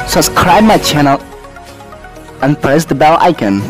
subscribe my channel and press the bell icon.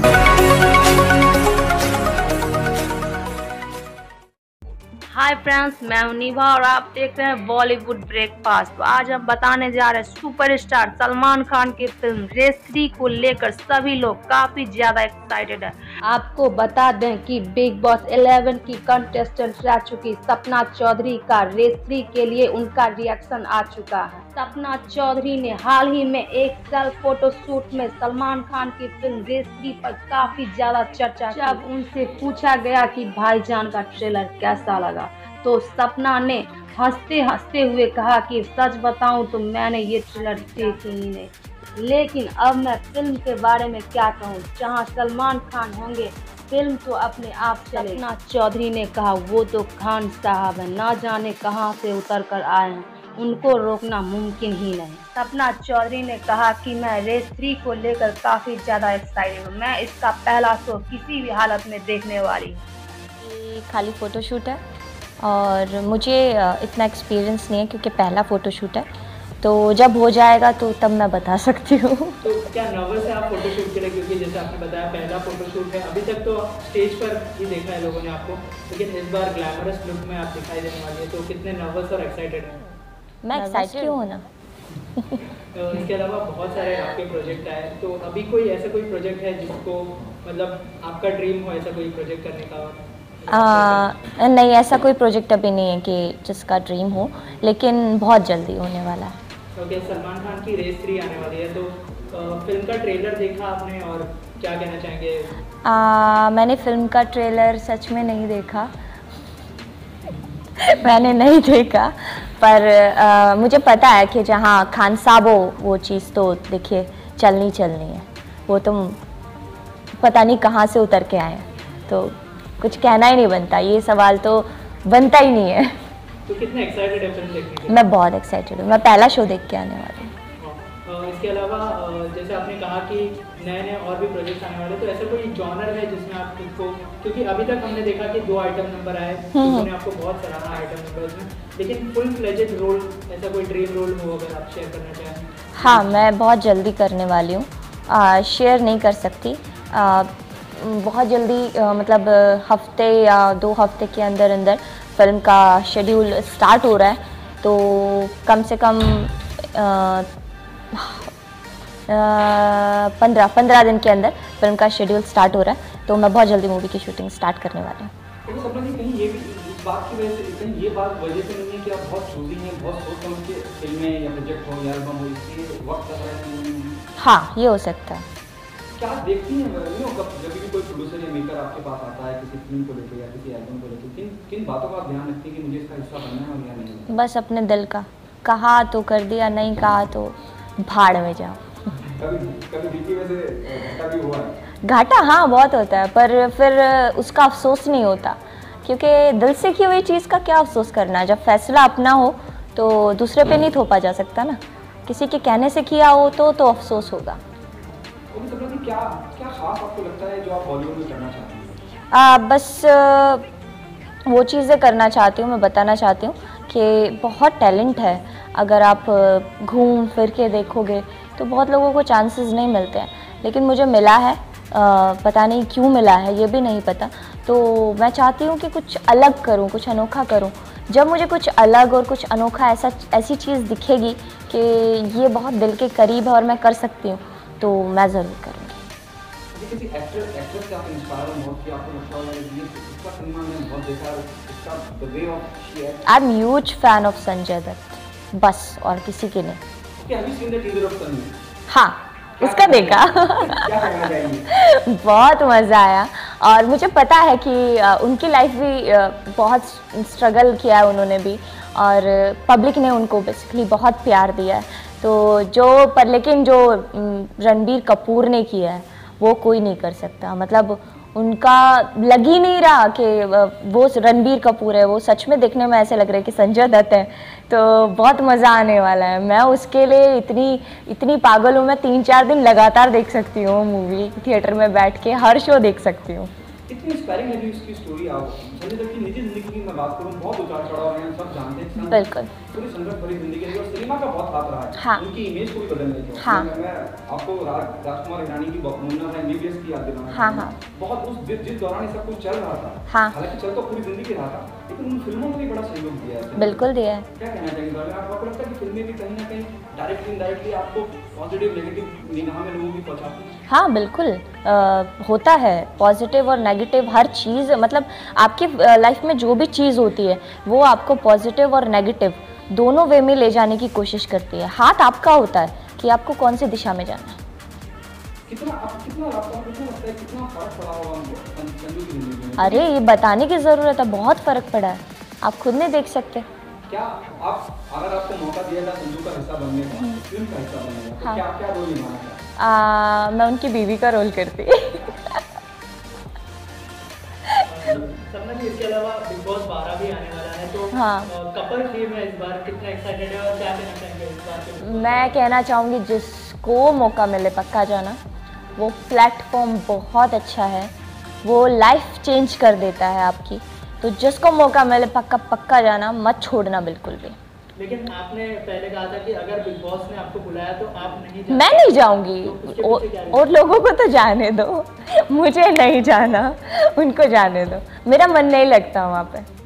हाय friends, मैं हूं निभा और आप देख रहे हैं बॉलीवुड ब्रेकफास्ट। तो आज हम बताने जा रहे हैं सुपरस्टार सलमान खान की फिल्म रेस 3 को लेकर सभी लोग काफी ज्यादा एक्साइटेड है। आपको बता दें कि बिग बॉस 11 की कंटेस्टेंट रह चुकी सपना चौधरी का रेस 3 के लिए उनका रिएक्शन आ चुका है। सपना चौधरी ने हाल ही में एक सेल्फ फोटो शूट में सलमान खान की फिल्म रेस 3 पर काफी ज्यादा चर्चा की। जब उनसे पूछा गया कि भाईजान का ट्रेलर कैसा लगा तो सपना ने हंसते हंसते हुए कहा कि सच बताऊं तो मैंने ये ट्रेलर देखी ही नहीं, लेकिन अब मैं फिल्म के बारे में क्या कहूं, जहां सलमान खान होंगे फिल्म तो अपने आप चलेगी। सपना चौधरी ने कहा वो तो खान साहब है, ना जाने कहां से उतर कर आए हैं, उनको रोकना मुमकिन ही नहीं। सपना चौधरी ने कहा कि मैं रेस 3 को लेकर काफ़ी ज़्यादा एक्साइटेड हूँ, मैं इसका पहला शो किसी भी हालत में देखने वाली हूँ। ये खाली फ़ोटोशूट है और मुझे इतना एक्सपीरियंस नहीं है क्योंकि पहला फ़ोटोशूट है, तो जब हो जाएगा तो तब मैं बता सकती हूँ। तो क्या नर्वस है आप फोटोशूट के लिए, क्योंकि जैसे आपने बताया पहला फोटोशूट है, अभी तक तो स्टेज पर ही देखा है लोगों ने आपको, लेकिन इस बार ग्लैमरस लुक में आप दिखाई देने वाली है, तो कितने नर्वस और एक्साइटेड हैं? मैं एक्साइटेड क्यों हूँ ना। तो इसके अलावा बहुत सारे आपके प्रोजेक्ट आए, तो अभी कोई ऐसा कोई प्रोजेक्ट है जिसको मतलब आपका ड्रीम हो ऐसा कोई प्रोजेक्ट करने का? नहीं, ऐसा कोई प्रोजेक्ट अभी नहीं है कि जिसका ड्रीम हो, लेकिन बहुत जल्दी होने वाला है। ओके, सलमान खान की रेस 3 आने वाली है, तो फिल्म का ट्रेलर देखा आपने और क्या कहना चाहेंगे? मैंने फिल्म का ट्रेलर सच में नहीं देखा। मैंने नहीं देखा, पर मुझे पता है कि जहाँ खान साहब हो वो चीज़ तो देखिए चलनी है, वो तो पता नहीं कहाँ से उतर के आए हैं, तो कुछ कहना ही नहीं बनता, ये सवाल तो बनता ही नहीं है। तो कितने एक्साइटेड है फिल्म देखने के लिए? मैं बहुत एक्साइटेड हूँ, मैं पहला शो देख के आने वाली हूँ। इसके अलावा जैसे आपने कहा कि नए और भी प्रोजेक्ट्स आने वाले, तो ऐसा कोई जॉनर है जिसमें आप खुद को, क्योंकि अभी तक हमने देखा कि 2 आइटम नंबर आए, उन्होंने आपको बहुत सराहा आइटम नंबर में, लेकिन फुल फ्लेजेड रोल ऐसा कोई ड्रीम रोल हो अगर आप शेयर करना चाहें? हाँ, मैं बहुत जल्दी करने वाली हूँ, शेयर नहीं कर सकती। बहुत जल्दी मतलब हफ्ते या 2 हफ्ते के अंदर फिल्म का शेड्यूल स्टार्ट हो रहा है, तो कम से कम 15 दिन के अंदर फिल्म का शेड्यूल स्टार्ट हो रहा है, तो मैं बहुत जल्दी मूवी की शूटिंग स्टार्ट करने वाली हूँ। तो सपना जी, कहीं ये भी इस बात की वजह से, कहीं ये बात वजह से नहीं है कि आप बहुत चूजी हैं, बहुत सोच समझ के फिल्में या प्रोजेक्ट हो या एल्बम हो, इसलिए वक्त लग रहा है? हाँ, ये हो सकता है। क्या आप देखती हैं जब भी कोई प्रोड्यूसर या मेकर आपके पास आता है किसी फिल्म को लेकर या किसी एल्बम को लेकर, किन बातों का आप ध्यान रखते हैं कि मुझे इसका हिस्सा बनना है और या नहीं? बस अपने दिल का, कहा तो कर दिया, नहीं कहा तो भाड़ में जाओ। कभी बीती में से घाटा भी हुआ है? घाटा हाँ बहुत होता है, पर फिर उसका अफसोस नहीं होता, क्योंकि दिल से की हुई चीज़ का क्या अफसोस करना। जब फैसला अपना हो तो दूसरे पे नहीं थोपा जा सकता ना, किसी के कहने से किया हो तो अफसोस होगा। क्या खास आपको लगता है जो आप बॉलीवुड में करना चाहते हैं? बस वो चीज़ें करना चाहती हूँ, मैं बताना चाहती हूँ कि बहुत टैलेंट है। अगर आप घूम फिर के देखोगे तो बहुत लोगों को चांसेस नहीं मिलते हैं, लेकिन मुझे मिला है, पता नहीं क्यों मिला है, ये भी नहीं पता। तो मैं चाहती हूँ कि कुछ अलग करूँ, कुछ अनोखा करूँ। जब मुझे कुछ अलग और कुछ अनोखा ऐसी चीज़ दिखेगी कि ये बहुत दिल के करीब है और मैं कर सकती हूँ, तो मैं ज़रूर करूँगी। किसी एक्ट्रेस से आप इंस्पायर हो कि आपको लगता है ये इसका सिनेमा मैंने बहुत देखा है, इसका the way of she act? I am huge fan of Sanjay Dutt, बस और किसी के नहीं। Have you seen the teaser of Sunny? हाँ, उसका देखा। क्या कहना चाहिए? बहुत मज़ा आया, और मुझे पता है कि उनकी लाइफ भी बहुत स्ट्रगल किया है उन्होंने भी, और पब्लिक ने उनको बेसिकली बहुत प्यार दिया है। तो लेकिन जो रणबीर कपूर ने किया है वो कोई नहीं कर सकता। मतलब उनका लग ही नहीं रहा कि वो रणबीर कपूर है, वो सच में देखने में ऐसे लग रहा है कि संजय दत्त है। तो बहुत मज़ा आने वाला है, मैं उसके लिए इतनी पागल हूँ, मैं 3-4 दिन लगातार देख सकती हूँ मूवी, थिएटर में बैठ के हर शो देख सकती हूँ। कितनी इंस्पायरिंग लगी उसकी स्टोरी? आप संजय दत्त की निजी जिंदगी में बात करूँ बहुत उतार चढ़ाव हैं, सब जानते हैं। बिल्कुल। पूरी संघर्ष भरी जिंदगी है और सिनेमा का बहुत हाथ रहा है। हाँ। उनकी इमेज को भी बदलने के। हाँ। मैं आपको राजकुमार हिरानी की मुन्ना है MBBS की याद दिलाना। हाँ हाँ। बहुत उस जिस दौरान ये सब कुछ चल रहा था। हाँ। हालांकि चल तो पूरी जिंदगी रहा था, लेकिन उन फिल्मों ने भी बड़ा सहयोग दिया है। बिल्कुल दिया है। क्या कहना चाहेंगे बारे में? आपको लगता है कि फिल्में भी कहीं ना कहीं डायरेक्टली इनडायरेक्टली आपको पॉजिटिव नेगेटिव निगाह में लोगों की पहुंचाती हैं? हाँ बिल्कुल, होता है पॉजिटिव और नेगेटिव हर चीज़, मतलब आपकी लाइफ में जो भी चीज़ होती है वो आपको पॉजिटिव और नेगेटिव दोनों वे में ले जाने की कोशिश करती है। हाथ आपका होता है कि आपको कौन सी दिशा में जाना है। कितना लगता है कितना फर्क पड़ा होगा उनको संजू की जिंदगी में? अरे ये बताने की ज़रूरत है, बहुत फ़र्क पड़ा है, आप खुद नहीं देख सकते। क्या आप अगर आपको मौका दिया जाए संजू का हिस्सा बनने का, फिल्म का हिस्सा बनने का, तो हाँ। क्या क्या रोल निभाना चाहते? मैं उनकी बीवी का रोल करती। सपना जी, इसके अलावा बिग बॉस 12 भी आने वाला है, तो हाँ। कपल थीम है इस बार, कितना एक्साइटेड है और क्या कहना चाहेंगे इस बार के? मैं कहना चाहूँगी जिसको मौका मिले पक्का जाना, वो प्लेटफॉर्म बहुत अच्छा है, वो लाइफ चेंज कर देता है आपकी, तो जिसको मौका मिले पक्का जाना, मत छोड़ना बिल्कुल भी। लेकिन आपने पहले कहा था कि अगर बिग बॉस ने आपको बुलाया तो आप नहीं जाना। मैं नहीं जाऊंगी, तो उसके पीछे क्या है? और लोगों को तो जाने दो, मुझे नहीं जाना, उनको जाने दो, मेरा मन नहीं लगता वहाँ पे।